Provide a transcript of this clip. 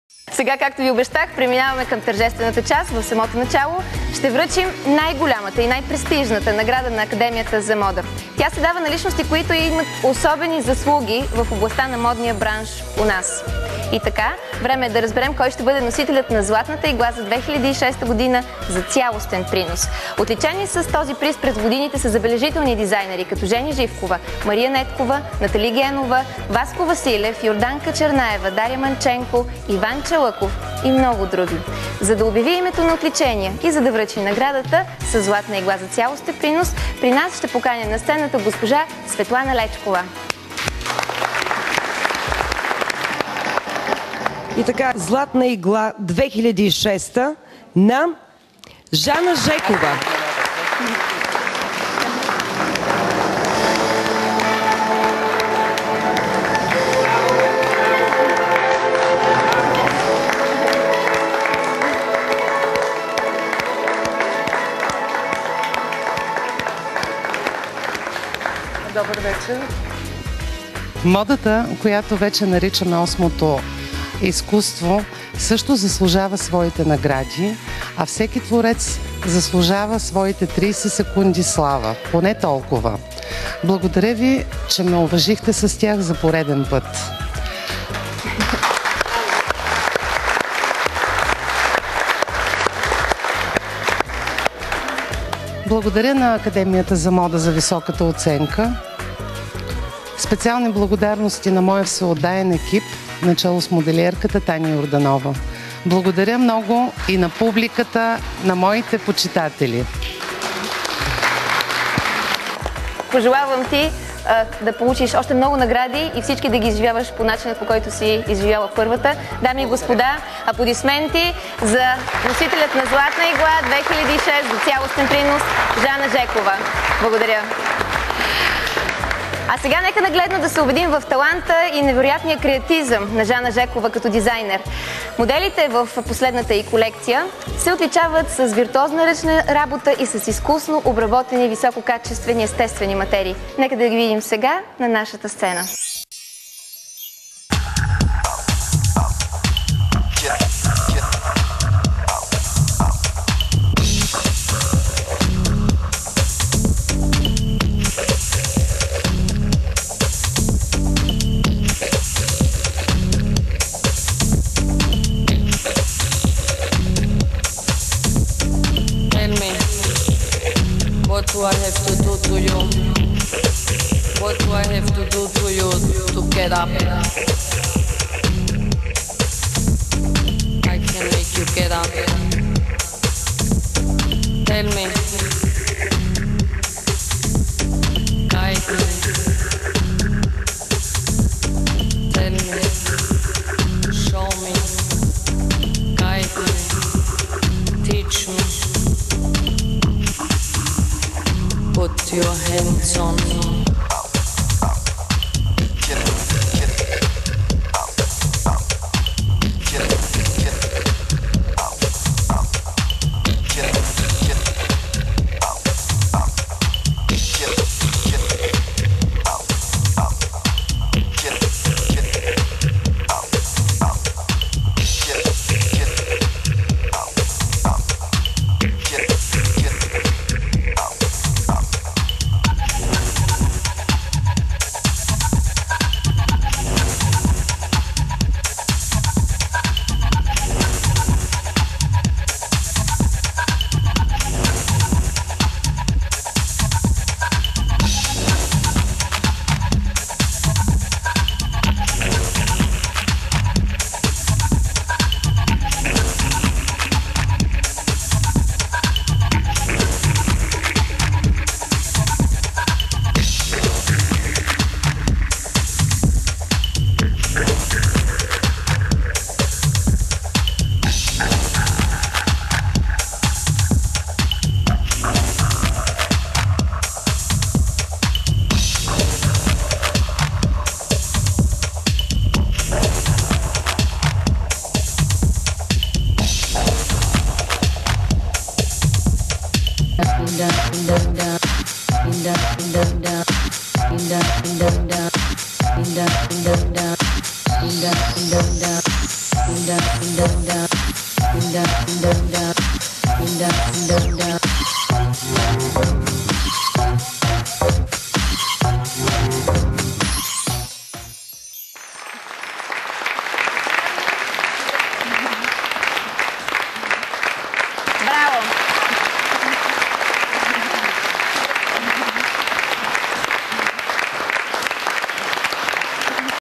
Сега, както ви обещах, преминаваме към тържествената част. В самото начало ще връчим най-голямата и най-престижната награда на Академията за мода. Тя се дава на личности, които имат особени заслуги в областта на модния бранш у нас. И така, време е да разберем кой ще бъде носителят на Златната игла за 2006 година за цялостен принос. Отличени с този приз през годините са забележителни дизайнери, като Жени Живкова, Мария Неткова, Натали Генова, Васко Василев, Йорданка Чернаева, Дария Манченко, Иван Чалъков и много други. За да обяви името на отличения и за да връчи наградата с Златна игла за цялостен принос, при нас ще поканя на сцената госпожа Светлана Лечкова. И така, Златна игла 2006 на Жана Жекова. Добър вечер. Модата, която вече наричаме осмото изкуство, също заслужава своите награди, а всеки творец заслужава своите 30 секунди слава. Поне толкова. Благодаря ви, че ме уважихте с тях за пореден път. Благодаря на Академията за мода за високата оценка. Специални благодарности на моя всеотдаен екип, начало с моделиерката Таня Йорданова. Благодаря много и на публиката, на моите почитатели. Пожелавам ти да получиш още много награди и всички да ги изживяваш по начина, по който си изживяла първата. Дами и господа, аплодисменти за носителят на Златна игла 2006 за цялостен принос Жана Жекова. Благодаря. А сега нека нагледно да се убедим в таланта и невероятния креатизъм на Жана Жекова като дизайнер. Моделите в последната й колекция се отличават с виртуозна ръчна работа и с изкусно обработени висококачествени естествени материи. Нека да ги видим сега на нашата сцена. What do I have to do to you? What do I have to do to you to get up? I can make you get up. Tell me. Guide me. Tell me. Show me. Guide me. Teach me. Put your hands on me. da da da da da da da da